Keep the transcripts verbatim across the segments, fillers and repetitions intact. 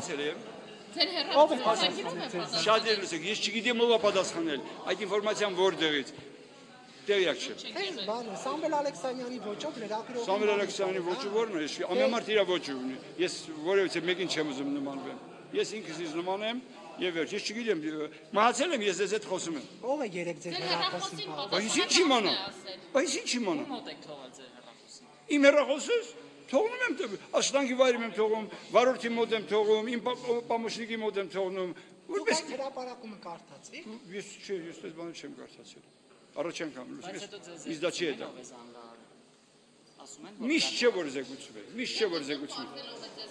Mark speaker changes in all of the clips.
Speaker 1: մահացել եմ։
Speaker 2: Ձեր
Speaker 3: Ով է
Speaker 2: հեռախոսը
Speaker 3: պատասխանել։
Speaker 1: Շատ երեսեք, ես չգիտեմ ով է պատասխանել։ Այդ ինֆորմացիան որտեղից։ Տեղյակ չեմ։
Speaker 3: Այս բանը Սամվել Ալեքսանյանի ոճով լրագրողի
Speaker 1: Սամվել Ալեքսյանի ոճը ո՞րն է։ Ամեն մարդ իր ոճը ունի։ Ես որևիցե մեկին չեմ ուզում նմանվեմ։ Ես ինքս ինձ նմանեմ եւ վերջ։ Ես չգիտեմ, մահացել եմ, ես ձեզ հետ խոսում եմ։
Speaker 3: Ով է երեք ձեր հեռախոսին
Speaker 1: Բայց ինչ իմանամ։ Բայց ինչ իմանամ։
Speaker 4: Մոտ եք թողել ձեր հեռախոսին։
Speaker 1: Իմ հեռախոսս թողնում եմ, աշխատանքի վայրում եմ թողում, վարորդի մոտ եմ թողում, իմ պամոշնիկի մոտ եմ թողնում։ Որպես
Speaker 3: հրապարակումը կարդացի։
Speaker 1: Ես չէ, ես այս բանը չեմ կարդացել։ Առաջ անգամ լուսում
Speaker 4: Բայց
Speaker 1: ես։
Speaker 4: հետո ձեզ
Speaker 1: Իսկ դա չի դա։
Speaker 4: ասում են
Speaker 1: Միշտ չէ որ զեկուցում է, միշտ չէ որ զեկուցում է։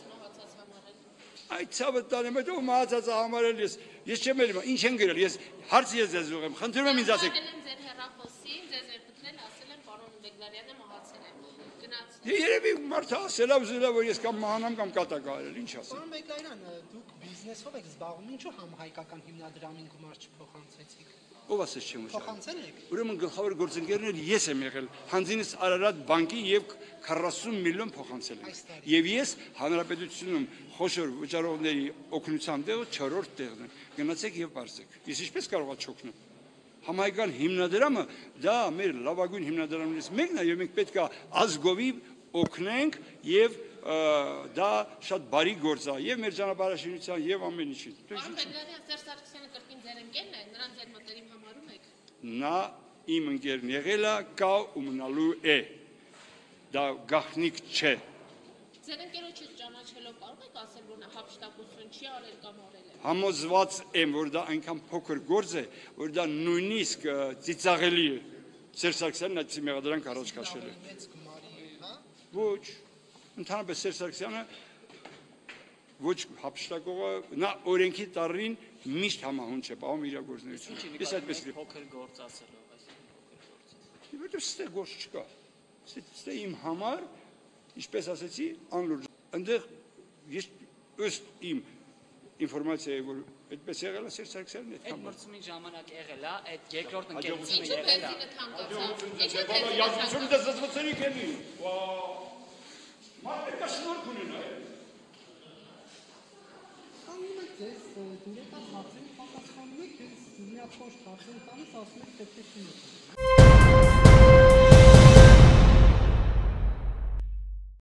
Speaker 1: Այդ ցավը տանեմ, այդ ով մահացածը համարել ես, ես չեմ ելում, ինչ են գրել, ես հարց ես ձեզ ուղեմ, խնդրում եմ ինձ ասեք։
Speaker 2: Ձեր հեռախոսին, ձեզ են խնդրել, ասել են պարոն Բեգլարյանը մահացել է։ Գնացել։
Speaker 1: Երևի մարդը ասել է ուզելա որ ես կամ մահանամ կամ կատակ արել, ինչ ասեմ։
Speaker 3: Պարոն Բեգլարյան, դուք բիզնեսով եք զբաղվում, ինչու համահայկական հիմնադրամին գումար չփոխանցեցիք։
Speaker 1: Ով ասես չեմ ուշադրում։
Speaker 3: Փոխանցել եք։
Speaker 1: Ուրեմն գլխավոր գործընկերներ ես եմ եղել Հանձինս Արարատ բանկի եւ քառասուն միլիոն փոխանցել եմ։ Եվ ես հանրապետությունում խոշոր վճարողների օգնության տեղը չորրորդ տեղն եմ։ Գնացեք եւ բարձեք։ Ես ինչպես կարող եմ չօգնեմ։ Համայնական հիմնադրամը դա մեր լավագույն հիմնադրամներից մեկն է եւ մենք պետք է ազգովի օգնենք եւ դա շատ բարի գործ է եւ մեր ճանապարհաշինության եւ ամեն ինչի։
Speaker 2: Պարոն Բեգլարյան, Սերժ Սարգսյանը կրկին ձեր ընկերն է, նրան ձեր մտերիմ համարում եք։
Speaker 1: Նա իմ ընկերն եղել է, կա ու մնալու է։ Դա գաղտնիք չէ։
Speaker 2: Ձեր ընկերոջը ճանաչելով կարող եք ասել, որ նա հափշտակություն չի արել կամ արել է։
Speaker 1: Համոզված եմ, որ դա այնքան փոքր գործ է, որ դա նույնիսկ ծիծաղելի է։ Սերժ Սարգսյանն այդ մեղադրանք առաջ քաշել է։ Ոչ, ընդհանրապես Սերժ Սարգսյանը ոչ հափշտակողը, նա օրենքի տառին միշտ համահունչ է պահում իր գործունեությունը։ Ես այդպես կերպ
Speaker 4: փոքր գործ ասելով, այս փոքր գործ։
Speaker 1: Իբրև ստե գործ չկա։ Ստե իմ համար, ինչպես ասեցի, անլուրջ։ Այնտեղ ես ըստ իմ ինֆորմացիայի, որ այդպես եղել է Սերժ Սարգսյանն
Speaker 4: Այդ
Speaker 1: այդքան։
Speaker 4: մրցումի ժամանակ եղել է, այդ երկրորդ
Speaker 2: Ինչու
Speaker 4: ընկերությունը եղել է։
Speaker 2: բենզինը թանկացավ։ Ինչու
Speaker 1: Բաբա
Speaker 2: բենզինը
Speaker 1: յազգություն դες զսվցրի կենի։ Վա։ Մարդը կաշնոր կունենա։
Speaker 3: Անում եք ձեզ դուրեկան հարցերի պատասխանում եք, ես մի հատ փոշ հարցեր տալիս ասում եք թե թե